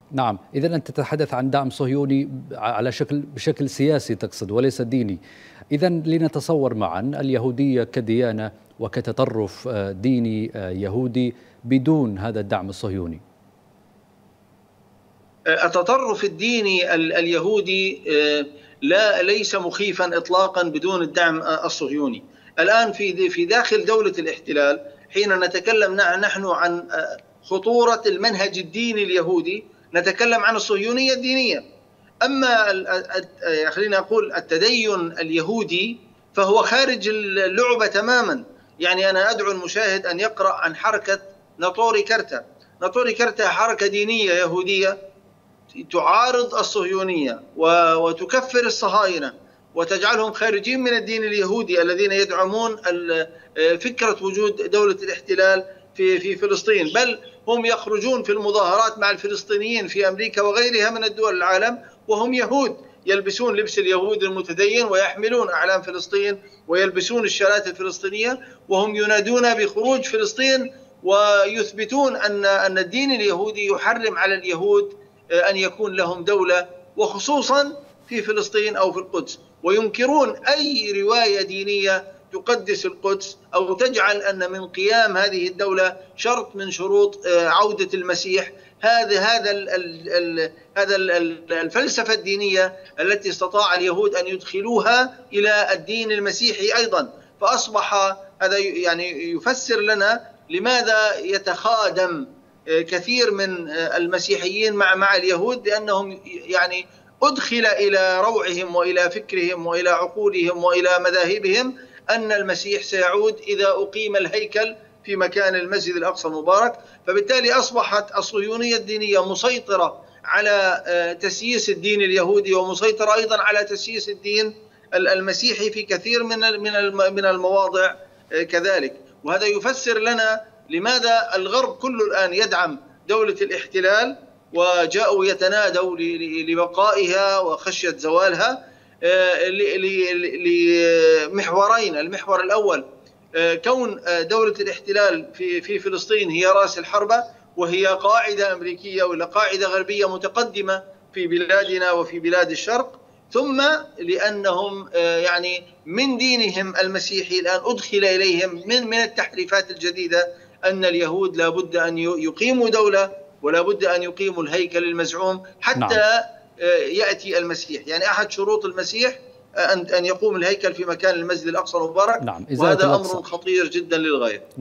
نعم، إذا أنت تتحدث عن دعم صهيوني على بشكل سياسي تقصد وليس ديني. إذا لنتصور معا اليهودية كديانة وكتطرف ديني يهودي بدون هذا الدعم الصهيوني. التطرف الديني اليهودي ليس مخيفا إطلاقا بدون الدعم الصهيوني. الآن في داخل دولة الاحتلال حين نتكلم نحن عن خطورة المنهج الديني اليهودي نتكلم عن الصهيونية الدينية. أما خلينا أقول التدين اليهودي فهو خارج اللعبة تماما. يعني أنا أدعو المشاهد أن يقرأ عن حركة ناطوري كارتا. ناطوري كارتا حركة دينية يهودية تعارض الصهيونية وتكفر الصهاينة وتجعلهم خارجين من الدين اليهودي الذين يدعمون فكرة وجود دولة الاحتلال في فلسطين، بل هم يخرجون في المظاهرات مع الفلسطينيين في أمريكا وغيرها من الدول العالم وهم يهود، يلبسون لبس اليهود المتدين ويحملون أعلام فلسطين ويلبسون الشارات الفلسطينية وهم ينادون بخروج فلسطين ويثبتون أن الدين اليهودي يحرم على اليهود أن يكون لهم دولة وخصوصا في فلسطين أو في القدس، وينكرون أي رواية دينية تقدس القدس أو تجعل أن من قيام هذه الدولة شرط من شروط عودة المسيح. هذا الفلسفة الدينية التي استطاع اليهود أن يدخلوها إلى الدين المسيحي أيضا. فأصبح هذا يعني يفسر لنا لماذا يتخادم كثير من المسيحيين مع اليهود، لأنهم يعني أدخل إلى روعهم وإلى فكرهم وإلى عقولهم وإلى مذاهبهم أن المسيح سيعود إذا أقيم الهيكل في مكان المسجد الأقصى المبارك. فبالتالي أصبحت الصهيونية الدينية مسيطرة على تسييس الدين اليهودي ومسيطرة أيضا على تسييس الدين المسيحي في كثير من المواضع كذلك. وهذا يفسر لنا لماذا الغرب كله الآن يدعم دولة الاحتلال وجاءوا يتنادوا لبقائها وخشية زوالها لمحورين. المحور الأول كون دولة الاحتلال في فلسطين هي رأس الحربة وهي قاعدة أمريكية ولا قاعدة غربية متقدمة في بلادنا وفي بلاد الشرق، ثم لأنهم يعني من دينهم المسيحي الآن أدخل إليهم من التحريفات الجديدة أن اليهود لا بد أن يقيموا دولة ولا بد أن يقيموا الهيكل المزعوم حتى يأتي المسيح. يعني أحد شروط المسيح أن يقوم الهيكل في مكان المسجد الأقصى المبارك. وهذا أمر خطير جدا للغاية.